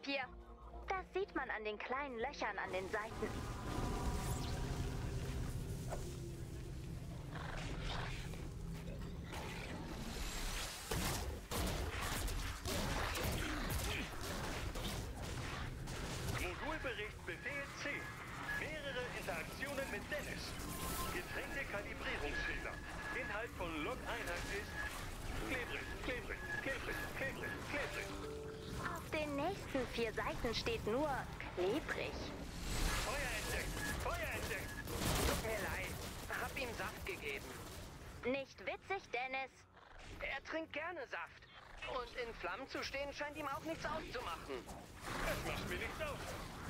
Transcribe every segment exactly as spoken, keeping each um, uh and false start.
Schwarzpapier. Das sieht man an den kleinen Löchern an den Seiten. Modulbericht Befehl C. Mehrere Interaktionen mit Dennis. Getrennte Kalibrierungsfehler. Inhalt von Log-Einheit ist klebrig, klebrig, klebrig, klebrig, klebrig. Auf den nächsten vier Seiten steht nur klebrig. Feuer entdeckt! Feuer entdeckt! Tut mir leid. Hab ihm Saft gegeben. Nicht witzig, Dennis. Er trinkt gerne Saft. Und in Flammen zu stehen scheint ihm auch nichts auszumachen. Das macht mir nichts aus.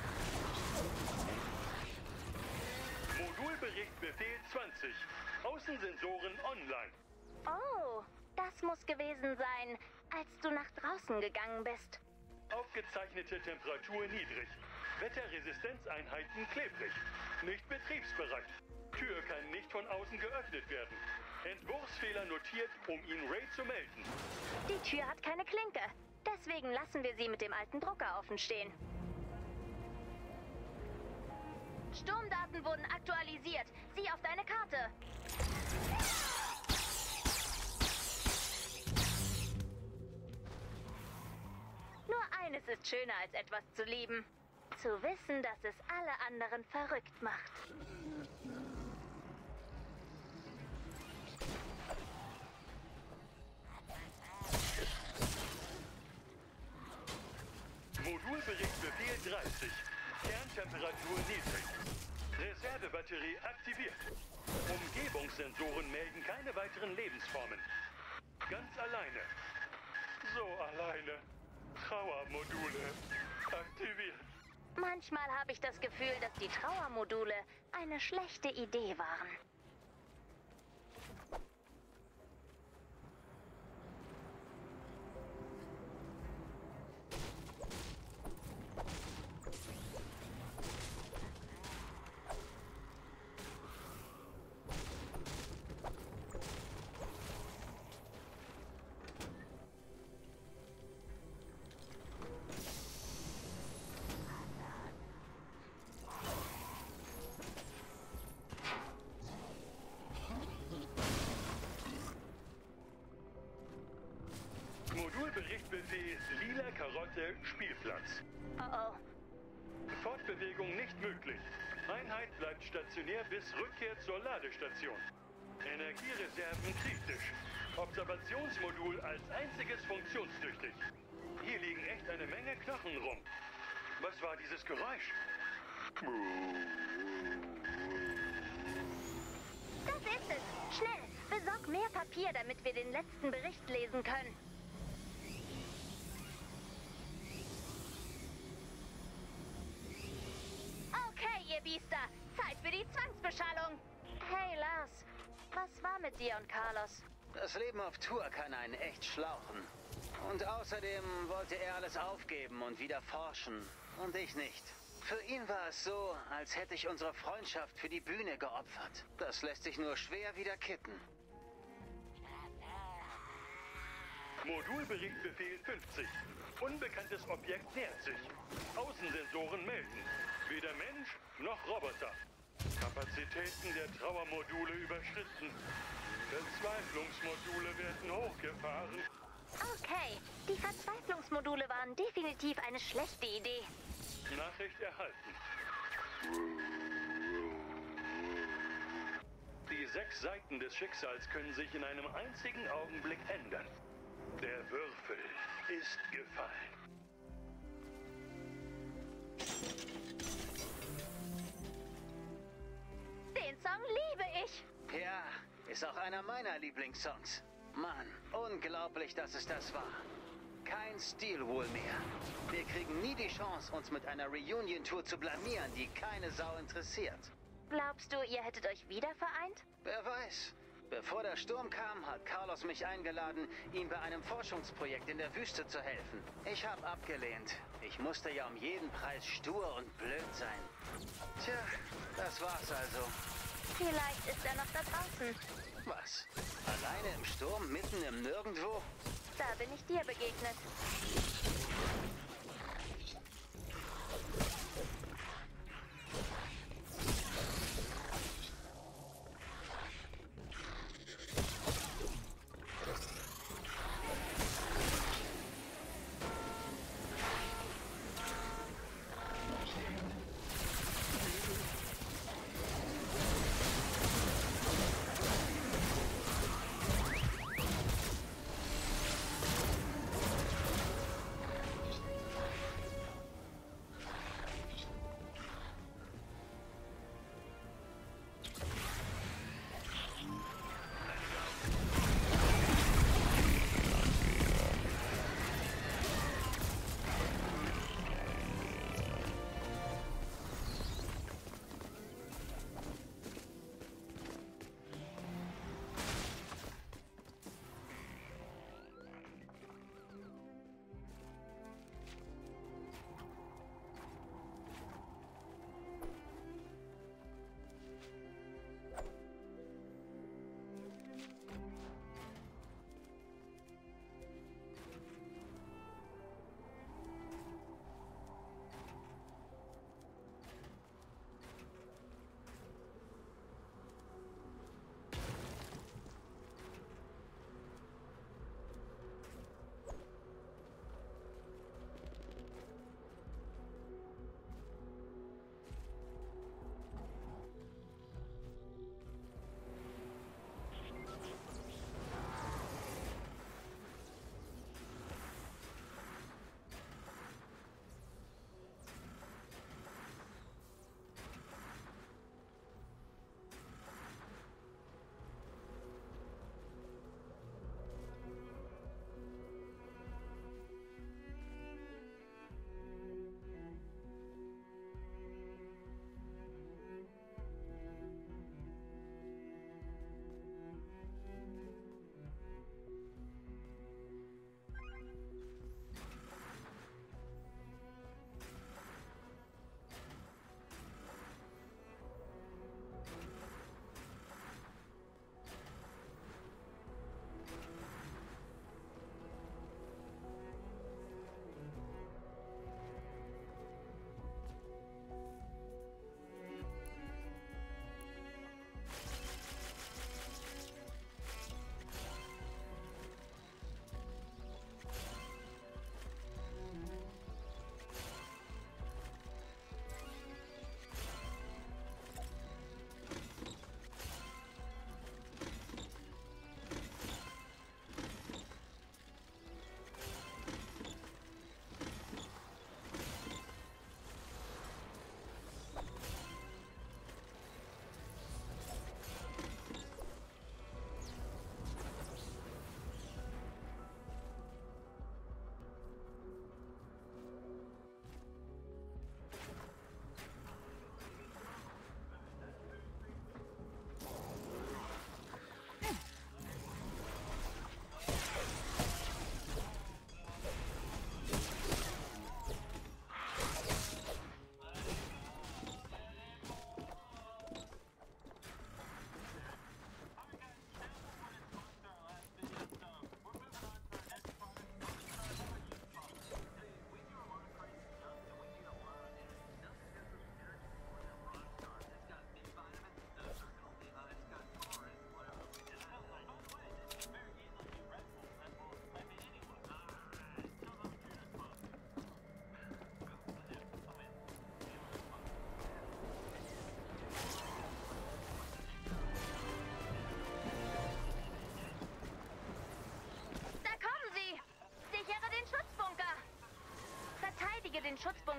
Modulbericht Befehl zwanzig. Außensensoren online. Oh, das muss gewesen sein, als du nach draußen gegangen bist. Aufgezeichnete Temperatur niedrig. Wetterresistenzeinheiten klebrig. Nicht betriebsbereit. Tür kann nicht von außen geöffnet werden. Entwurfsfehler notiert, um ihn Ray zu melden. Die Tür hat keine Klinke. Deswegen lassen wir sie mit dem alten Drucker offen stehen. Sturmdaten wurden aktualisiert. Sieh auf deine Karte. Nur eines ist schöner als etwas zu lieben. Zu wissen, dass es alle anderen verrückt macht. Modulbericht Befehl dreißig. Kerntemperatur niedrig. Reservebatterie aktiviert. Umgebungssensoren melden keine weiteren Lebensformen. Ganz alleine. So alleine. Trauermodule aktiviert. Manchmal habe ich das Gefühl, dass die Trauermodule eine schlechte Idee waren. Modulberichtbefehl Lila Karotte Spielplatz. Oh oh. Fortbewegung nicht möglich. Einheit bleibt stationär bis Rückkehr zur Ladestation. Energiereserven kritisch. Observationsmodul als einziges funktionstüchtig. Hier liegen echt eine Menge Knochen rum. Was war dieses Geräusch? Das ist es. Schnell, besorg mehr Papier, damit wir den letzten Bericht lesen können. Okay, ihr Biester. Zeit für die Zwangsbeschallung. Hey, Lars. Was war mit dir und Carlos? Das Leben auf Tour kann einen echt schlauchen. Und außerdem wollte er alles aufgeben und wieder forschen. Und ich nicht. Für ihn war es so, als hätte ich unsere Freundschaft für die Bühne geopfert. Das lässt sich nur schwer wieder kitten. Modulberichtbefehl fünfzig. Unbekanntes Objekt nähert sich. Außensensoren melden. Weder Mensch noch Roboter. Kapazitäten der Trauermodule überschritten. Verzweiflungsmodule werden hochgefahren. Okay, die Verzweiflungsmodule waren definitiv eine schlechte Idee. Nachricht erhalten. Die sechs Seiten des Schicksals können sich in einem einzigen Augenblick ändern. Der Würfel ist gefallen. Den Song liebe ich. Ja, ist auch einer meiner Lieblingssongs. Mann, unglaublich, dass es das war. Kein Steelwool mehr. Wir kriegen nie die Chance, uns mit einer Reunion-Tour zu blamieren, die keine Sau interessiert. Glaubst du, ihr hättet euch wieder vereint? Wer weiß. Bevor der Sturm kam, hat Carlos mich eingeladen, ihm bei einem Forschungsprojekt in der Wüste zu helfen. Ich habe abgelehnt. Ich musste ja um jeden Preis stur und blöd sein. Tja, das war's also. Vielleicht ist er noch da draußen. Was? Alleine im Sturm, mitten im Nirgendwo? Da bin ich dir begegnet.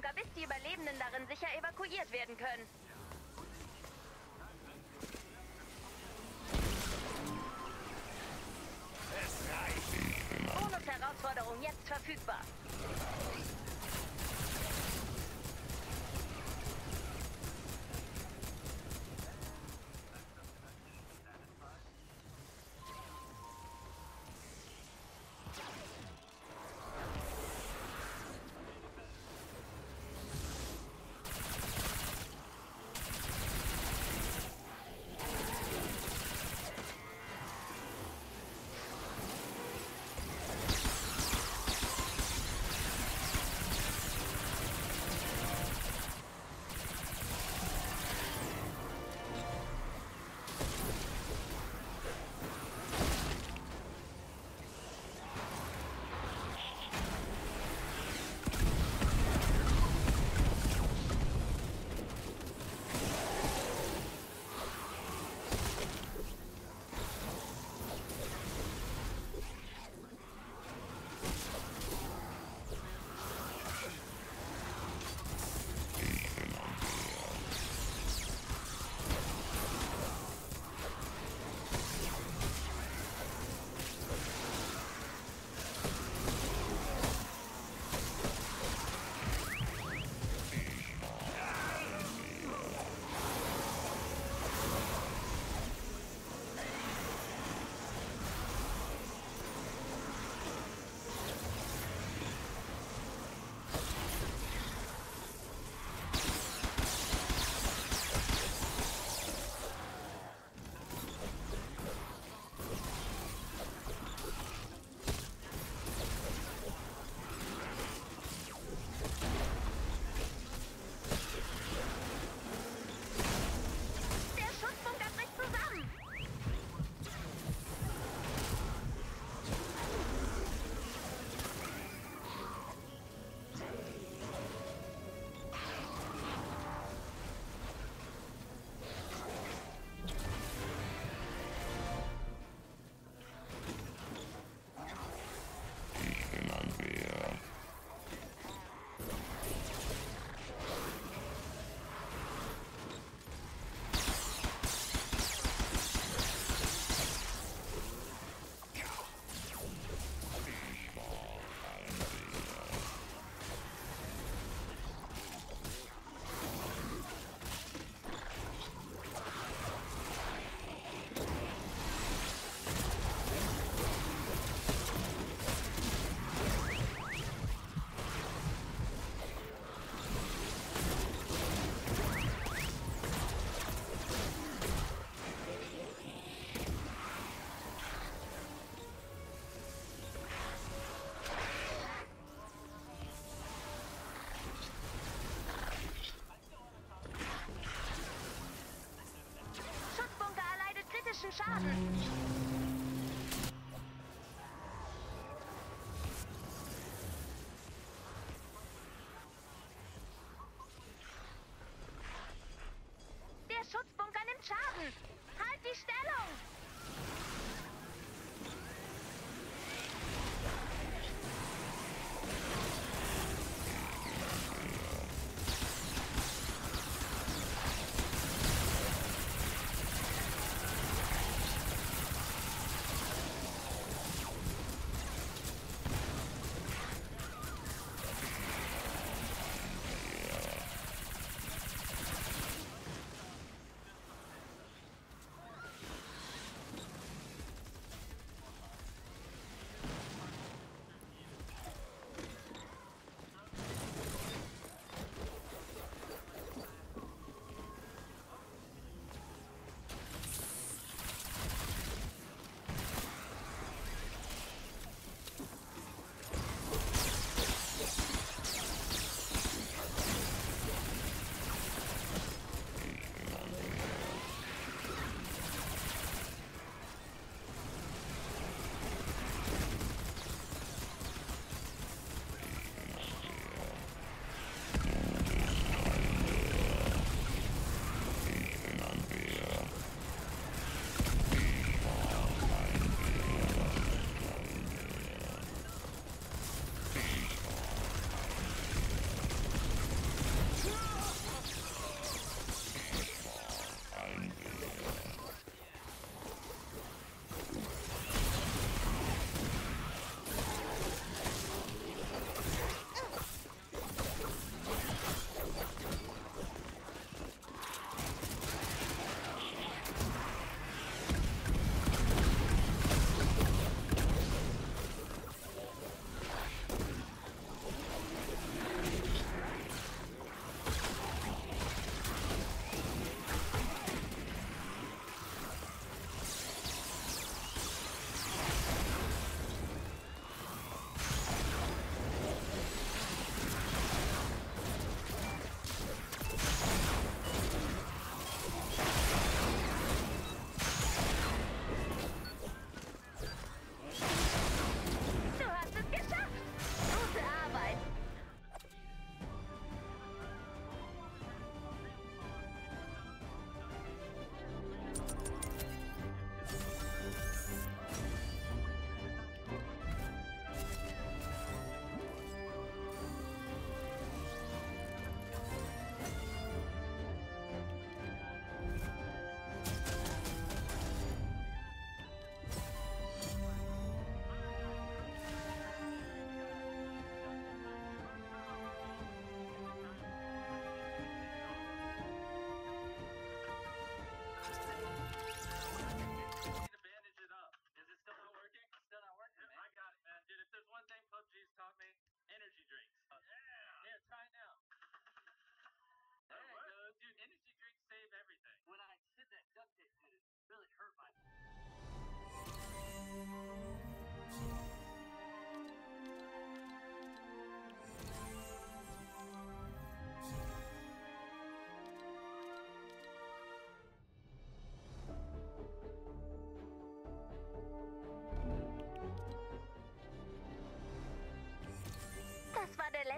Schutzbunker, bis die Überlebenden darin sicher evakuiert werden können. Bonus-Herausforderung jetzt verfügbar. Schaden. Der Schutzbunker nimmt Schaden. Halt die Stellung!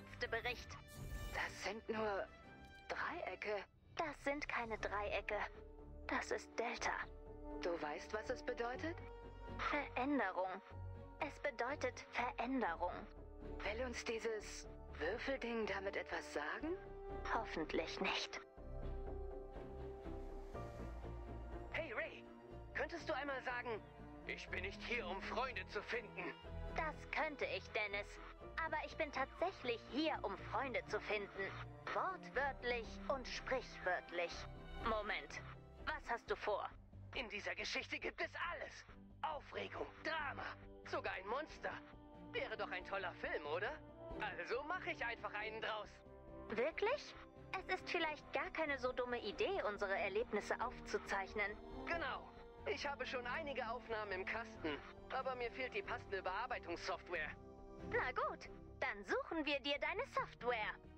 letzte Bericht. Das sind nur Dreiecke. Das sind keine Dreiecke. Das ist Delta. Du weißt, was es bedeutet? Veränderung. Es bedeutet Veränderung. Will uns dieses Würfelding damit etwas sagen? Hoffentlich nicht. Hey Ray, könntest du einmal sagen, ich bin nicht hier, um Freunde zu finden? Das könnte ich, Dennis. Aber ich bin tatsächlich hier, um Freunde zu finden. Wortwörtlich und sprichwörtlich. Moment, was hast du vor? In dieser Geschichte gibt es alles. Aufregung, Drama, sogar ein Monster. Wäre doch ein toller Film, oder? Also mache ich einfach einen draus. Wirklich? Es ist vielleicht gar keine so dumme Idee, unsere Erlebnisse aufzuzeichnen. Genau. Ich habe schon einige Aufnahmen im Kasten, aber mir fehlt die passende Bearbeitungssoftware. Na gut, dann suchen wir dir deine Software.